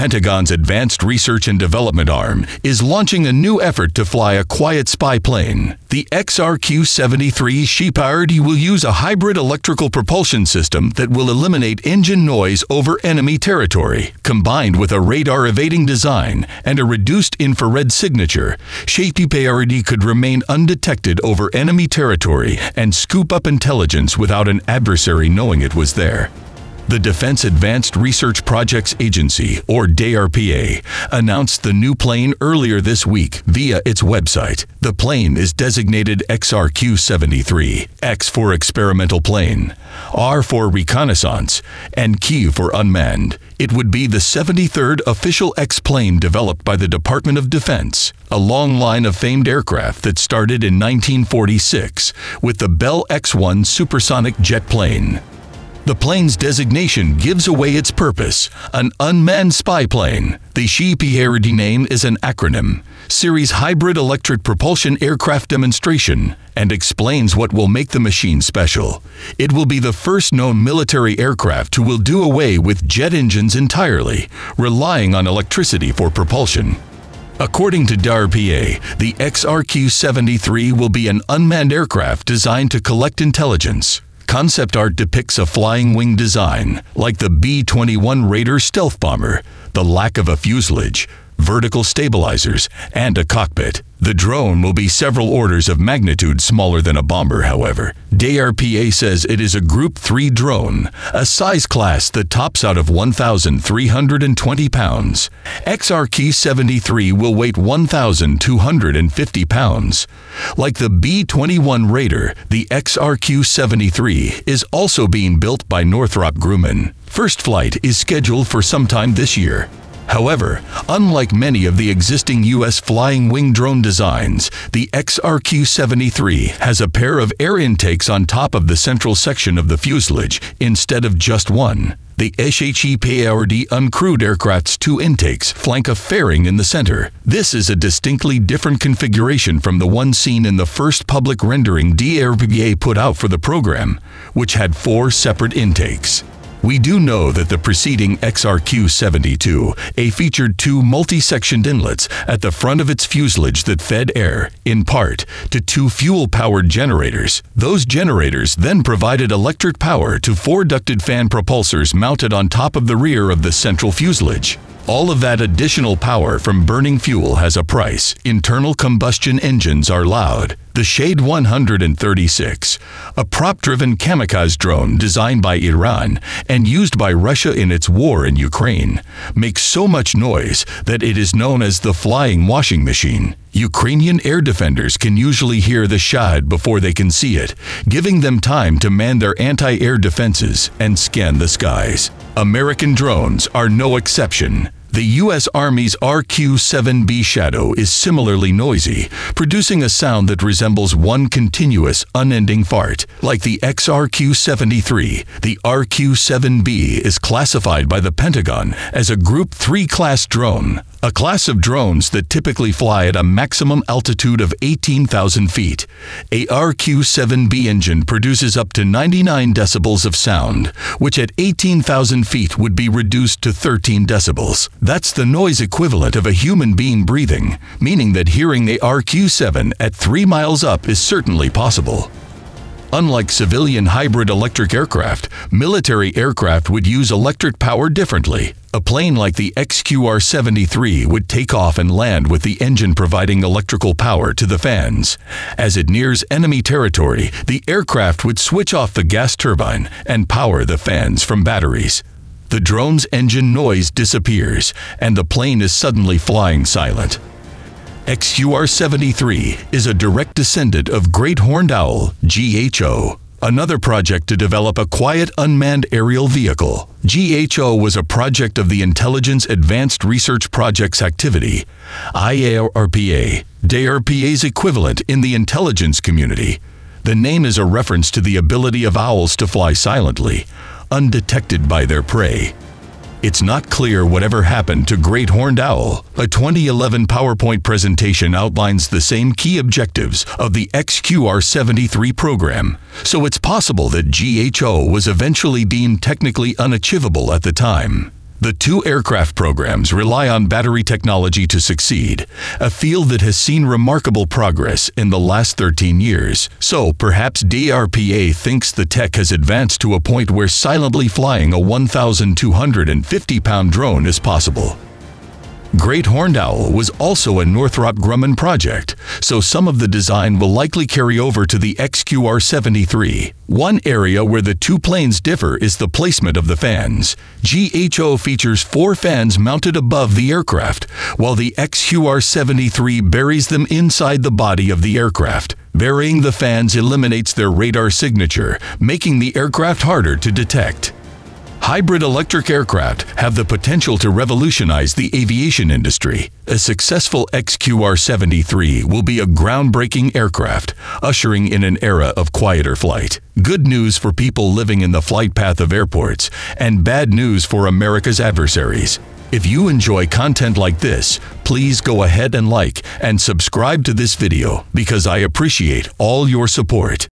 Pentagon's Advanced Research and Development Arm is launching a new effort to fly a quiet spy plane. The XRQ-73 SHEPARD will use a hybrid electrical propulsion system that will eliminate engine noise over enemy territory. Combined with a radar-evading design and a reduced infrared signature, SHEPARD could remain undetected over enemy territory and scoop up intelligence without an adversary knowing it was there. The Defense Advanced Research Projects Agency, or DARPA, announced the new plane earlier this week via its website. The plane is designated XRQ-73, X for experimental plane, R for reconnaissance, and Q for unmanned. It would be the 73rd official X plane developed by the Department of Defense, a long line of famed aircraft that started in 1946 with the Bell X-1 supersonic jet plane. The plane's designation gives away its purpose, an unmanned spy plane. The SHEPARD name is an acronym, Series Hybrid Electric Propulsion Aircraft Demonstration, and explains what will make the machine special. It will be the first known military aircraft who will do away with jet engines entirely, relying on electricity for propulsion. According to DARPA, the XRQ-73 will be an unmanned aircraft designed to collect intelligence. Concept art depicts a flying wing design, like the B-21 Raider stealth bomber, the lack of a fuselage, vertical stabilizers, and a cockpit. The drone will be several orders of magnitude smaller than a bomber, however. DARPA says it is a Group 3 drone, a size class that tops out of 1,320 pounds. XRQ-73 will weigh 1,250 pounds. Like the B-21 Raider, the XRQ-73 is also being built by Northrop Grumman. First flight is scheduled for sometime this year. However, unlike many of the existing U.S. flying wing drone designs, the XRQ-73 has a pair of air intakes on top of the central section of the fuselage instead of just one. The SHEPARD uncrewed aircraft's two intakes flank a fairing in the center. This is a distinctly different configuration from the one seen in the first public rendering DARPA put out for the program, which had 4 separate intakes. We do know that the preceding XRQ-72 featured 2 multi-sectioned inlets at the front of its fuselage that fed air, in part, to 2 fuel-powered generators. Those generators then provided electric power to 4 ducted fan propulsors mounted on top of the rear of the central fuselage. All of that additional power from burning fuel has a price. Internal combustion engines are loud. The Shade 136, a prop-driven kamikaze drone designed by Iran and used by Russia in its war in Ukraine, makes so much noise that it is known as the flying washing machine. Ukrainian air defenders can usually hear the Shahid before they can see it, giving them time to man their anti-air defenses and scan the skies. American drones are no exception. The U.S. Army's RQ-7B Shadow is similarly noisy, producing a sound that resembles one continuous, unending fart. Like the XRQ-73, the RQ-7B is classified by the Pentagon as a Group 3 class drone, a class of drones that typically fly at a maximum altitude of 18,000 feet. A RQ-7B engine produces up to 99 decibels of sound, which at 18,000 feet would be reduced to 13 decibels. That's the noise equivalent of a human being breathing, meaning that hearing the RQ-7 at 3 miles up is certainly possible. Unlike civilian hybrid electric aircraft, military aircraft would use electric power differently. A plane like the XRQ-73 would take off and land with the engine providing electrical power to the fans. As it nears enemy territory, the aircraft would switch off the gas turbine and power the fans from batteries. The drone's engine noise disappears, and the plane is suddenly flying silent. XRQ-73 is a direct descendant of Great Horned Owl, GHO, another project to develop a quiet unmanned aerial vehicle. GHO was a project of the Intelligence Advanced Research Projects Activity, IARPA, DARPA's equivalent in the intelligence community. The name is a reference to the ability of owls to fly silently, undetected by their prey. It's not clear whatever happened to Great Horned Owl. A 2011 PowerPoint presentation outlines the same key objectives of the XRQ-73 program, so it's possible that GHO was eventually deemed technically unachievable at the time. The two aircraft programs rely on battery technology to succeed, a field that has seen remarkable progress in the last 13 years. So perhaps DARPA thinks the tech has advanced to a point where silently flying a 1,250-pound drone is possible. Great Horned Owl was also a Northrop Grumman project, so some of the design will likely carry over to the XRQ-73. One area where the two planes differ is the placement of the fans. GHO features 4 fans mounted above the aircraft, while the XRQ-73 buries them inside the body of the aircraft. Burying the fans eliminates their radar signature, making the aircraft harder to detect. Hybrid electric aircraft have the potential to revolutionize the aviation industry. A successful XRQ-73 will be a groundbreaking aircraft, ushering in an era of quieter flight. Good news for people living in the flight path of airports, and bad news for America's adversaries. If you enjoy content like this, please go ahead and like and subscribe to this video because I appreciate all your support.